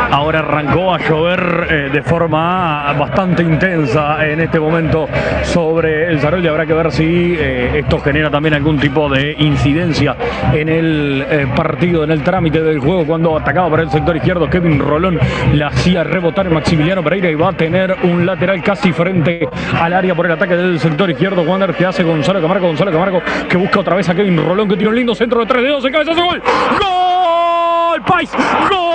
Ahora arrancó a llover de forma bastante intensa en este momento sobre el Sarol y habrá que ver si esto genera también algún tipo de incidencia en el partido, en el trámite del juego. Cuando atacaba por el sector izquierdo, Kevin Rolón la hacía rebotar en Maximiliano Pereira y va a tener un lateral casi frente al área por el ataque del sector izquierdo. Wander que hace Gonzalo Camargo que busca otra vez a Kevin Rolón, que tiene un lindo centro de 3 dedos, en cabezazo, gol. ¡Gol! ¡Pais! ¡Gol!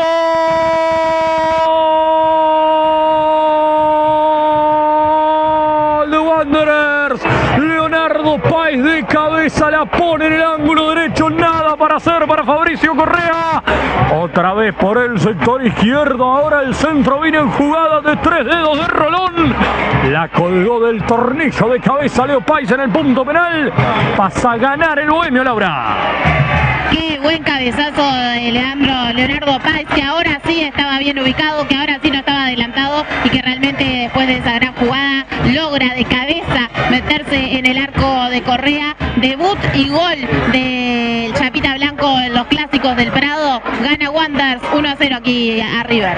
De Wanderers. Leonardo Páez de cabeza la pone en el ángulo derecho. Nada para hacer para Fabricio Correa. Otra vez por el sector izquierdo. Ahora el centro viene en jugada de 3 dedos de Rolón. La colgó del tornillo de cabeza Leo Páez en el punto penal. Pasa a ganar el bohemio, Laura. Qué buen cabezazo de Leonardo Páez, que ahora sí estaba bien ubicado, que ahora sí no estaba adelantado y que realmente después de esa gran jugada logra de cabeza meterse en el arco de Correa. Debut y gol del Chapita Blanco en los clásicos del Prado. Gana Wanderers 1-0 aquí a River.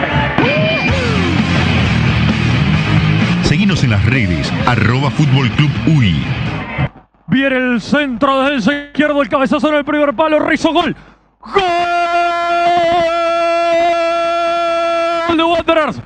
Seguinos en las redes, @FútbolClubUy. Viene el centro desde el sector izquierdo, el cabezazo en el primer palo, Rizzo, gol. ¡Gol de Wanderers!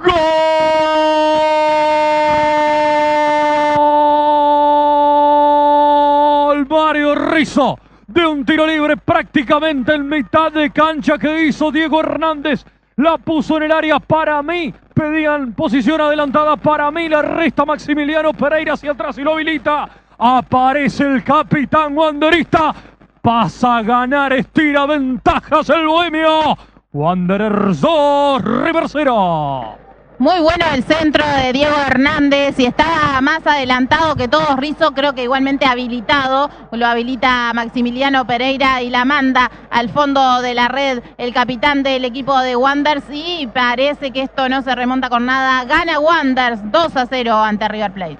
¡Gol! Mario Rizzo, de un tiro libre prácticamente en mitad de cancha que hizo Diego Hernández. La puso en el área. Para mí, pedían posición adelantada. Para mí la resta Maximiliano Pereira hacia atrás y lo habilita. Aparece el capitán wanderista. Pasa a ganar, estira ventajas el bohemio. Wanderers 2, River 0. Muy bueno el centro de Diego Hernández y está más adelantado que todos. Rizzo creo que igualmente habilitado. Lo habilita Maximiliano Pereira y la manda al fondo de la red el capitán del equipo de Wanderers. Y parece que esto no se remonta con nada. Gana Wanderers 2-0 ante River Plate.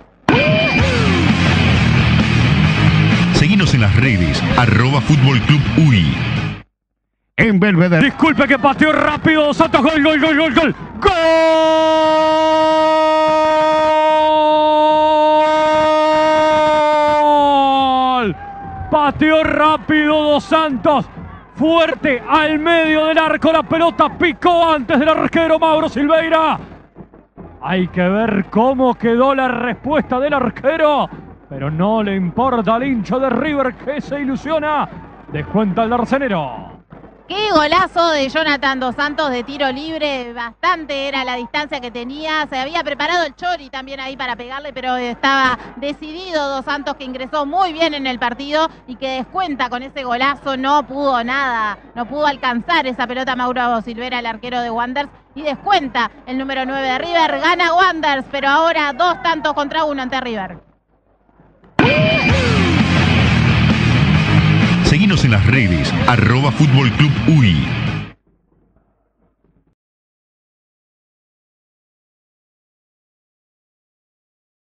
Seguinos en las redes, @FútbolClubUy. En Belvedere. Disculpe que pateó rápido. Santos, gol. ¡Gol! Pateó rápido Dos Santos. Fuerte al medio del arco. La pelota picó antes del arquero Mauro Silveira. Hay que ver cómo quedó la respuesta del arquero. Pero no le importa al hincha de River que se ilusiona. Descuenta el darcenero. Qué golazo de Jonathan Dos Santos de tiro libre, bastante era la distancia que tenía, se había preparado el Chori también ahí para pegarle, pero estaba decidido Dos Santos, que ingresó muy bien en el partido y que descuenta con ese golazo. No pudo nada, no pudo alcanzar esa pelota Mauro Silveira, el arquero de Wanderers, y descuenta el número 9 de River. Gana Wanderers, pero ahora 2-1 ante River. Seguinos en las redes, @FútbolClubUy.